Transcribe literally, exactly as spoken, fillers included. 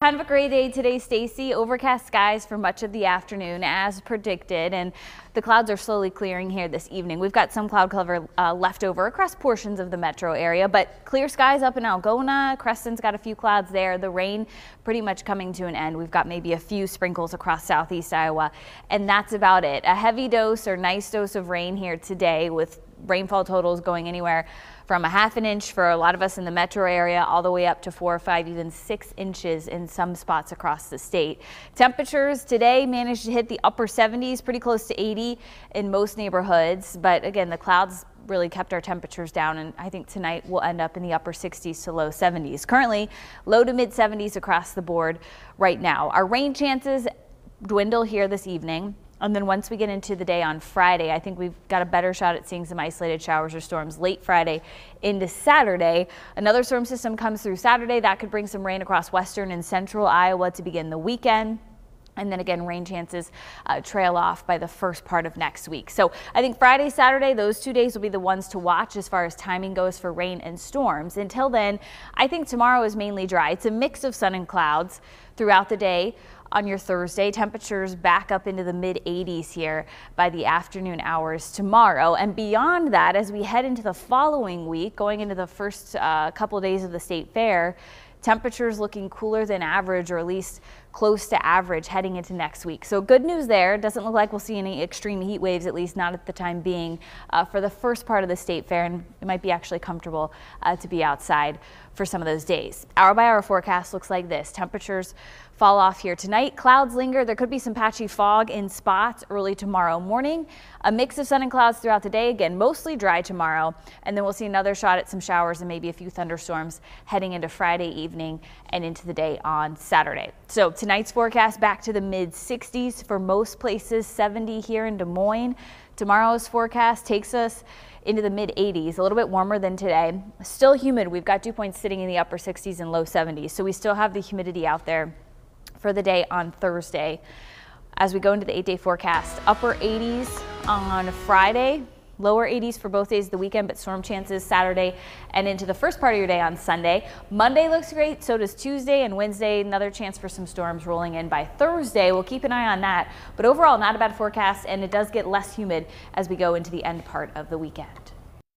Kind of a great day today, Stacy. Overcast skies for much of the afternoon as predicted, and the clouds are slowly clearing here this evening. We've got some cloud cover uh, left over across portions of the metro area, but clear skies up in Algona. Creston's got a few clouds there. The rain pretty much coming to an end. We've got maybe a few sprinkles across southeast Iowa, and that's about it. A heavy dose or nice dose of rain here today, with rainfall totals going anywhere from a half an inch for a lot of us in the metro area all the way up to four or five, even six inches in some spots across the state. Temperatures today managed to hit the upper seventies, pretty close to eighty in most neighborhoods. But again, the clouds really kept our temperatures down, and I think tonight we'll end up in the upper sixties to low seventies. Currently low to mid seventies across the board right now. Our rain chances dwindle here this evening. And then once we get into the day on Friday, I think we've got a better shot at seeing some isolated showers or storms late Friday into Saturday. Another storm system comes through Saturday. That could bring some rain across western and central Iowa to begin the weekend. And then again, rain chances uh, trail off by the first part of next week. So I think Friday, Saturday, those two days will be the ones to watch as far as timing goes for rain and storms. Until then, I think tomorrow is mainly dry. It's a mix of sun and clouds throughout the day. On your Thursday, temperatures back up into the mid eighties here by the afternoon hours tomorrow. And beyond that, as we head into the following week, going into the first uh, couple of days of the state fair, temperatures looking cooler than average, or at least close to average heading into next week. So good news there. Doesn't look like we'll see any extreme heat waves, at least not at the time being, uh, for the first part of the state fair, and it might be actually comfortable uh, to be outside for some of those days. Hour by hour forecast looks like this. Temperatures fall off here tonight. Clouds linger. There could be some patchy fog in spots early tomorrow morning. A mix of sun and clouds throughout the day. Again, mostly dry tomorrow. And then we'll see another shot at some showers and maybe a few thunderstorms heading into Friday evening and into the day on Saturday. So tonight's forecast back to the mid sixties for most places, seventy here in Des Moines. Tomorrow's forecast takes us into the mid eighties, a little bit warmer than today. Still humid. We've got dew points sitting in the upper sixties and low seventies. So we still have the humidity out there for the day on Thursday. As we go into the eight day forecast, upper eighties on Friday, lower eighties for both days of the weekend, but storm chances Saturday and into the first part of your day on Sunday. Monday looks great, so does Tuesday, and Wednesday, another chance for some storms rolling in by Thursday. We'll keep an eye on that, but overall not a bad forecast, and it does get less humid as we go into the end part of the weekend.